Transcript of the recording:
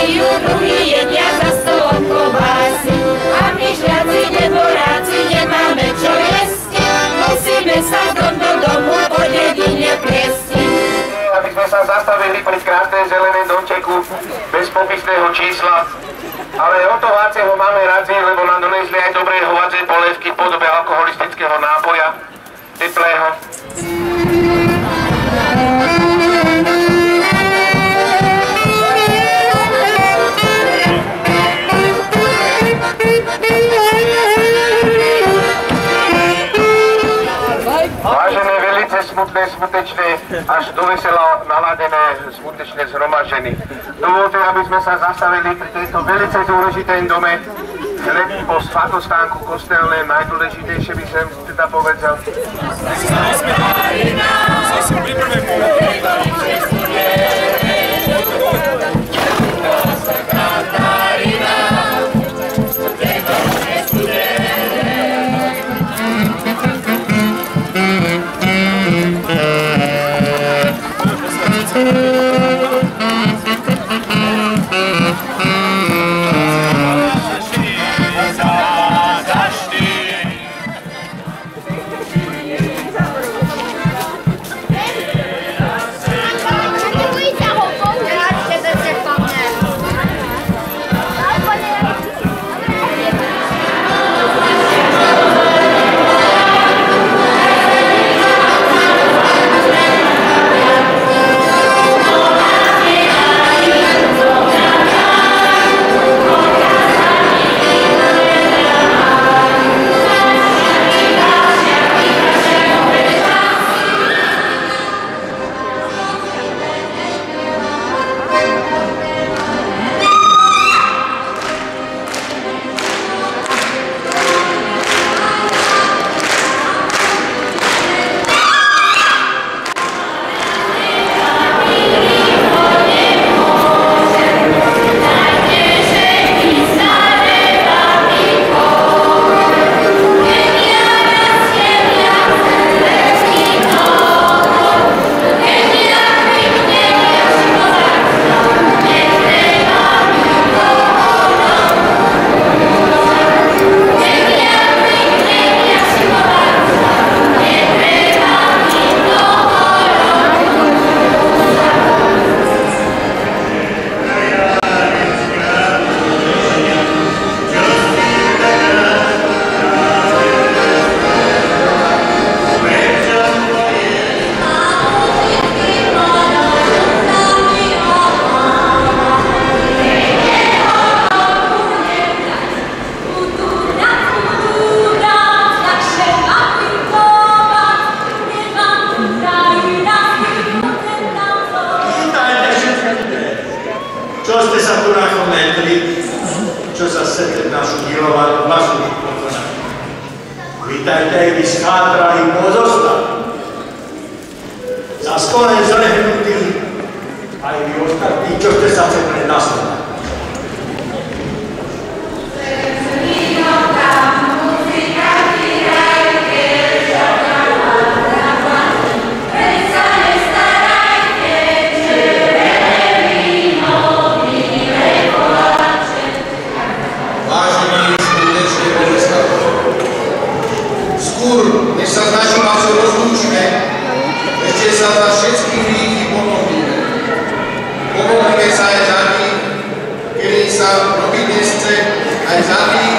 pijú, druhý jedia za stolom klobásy. A my žľaci neboráci nemáme čo jesť, musíme sa do domu po dedine priestiť. Aby sme sa zastavili pri krásnej zelenej domčeku bez popisného čísla, ale o to váceho máme radzi, lebo nám donesli aj dobré hovadzie polievky v podobe alkoholistického nápoja, teplého. Vážené, velice smutné, smutečné, až do vesela naladené, smutečné zhromažení. Dovolte, aby sme sa zastavili pri tejto velice dôležitej dome, hneď po svatostánku kostelné, najdôležitejšie by som teda povedal. Čo ste sa tu nakomentli? Čo sa chcete našu milovanú masu pokonať? Vítajte aj vy schátrali pozostali. Za skore zrehnutí aj vy ostatní, čo ste sa chcete nasledovať. Než sa s našou masou rozlúčime, ešte sa za všetky hriechy pomodlíme. Pomodlíme sa aj za tých, ktorým sa robiť nechce, aj za tých,